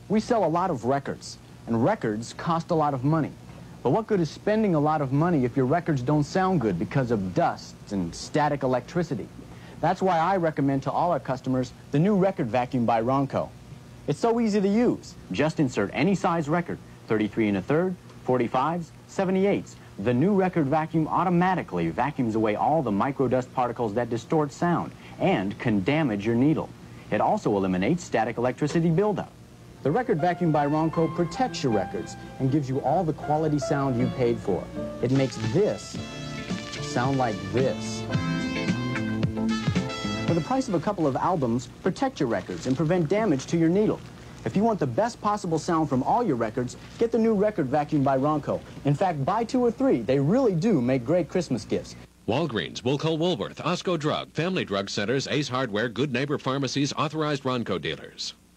We sell a lot of records, and records cost a lot of money. But what good is spending a lot of money if your records don't sound good because of dust and static electricity? That's why I recommend to all our customers the new record vacuum by Ronco. It's so easy to use. Just insert any size record, 33 1/3, 45s, 78s. The new record vacuum automatically vacuums away all the microdust particles that distort sound and can damage your needle. It also eliminates static electricity buildup. The record vacuum by Ronco protects your records and gives you all the quality sound you paid for. It makes this sound like this. For the price of a couple of albums, protect your records and prevent damage to your needle. If you want the best possible sound from all your records, get the new record vacuum by Ronco. In fact, buy 2 or 3. They really do make great Christmas gifts. Walgreens, Woolco, Woolworth, Osco Drug, Family Drug Centers, Ace Hardware, Good Neighbor Pharmacies, Authorized Ronco dealers.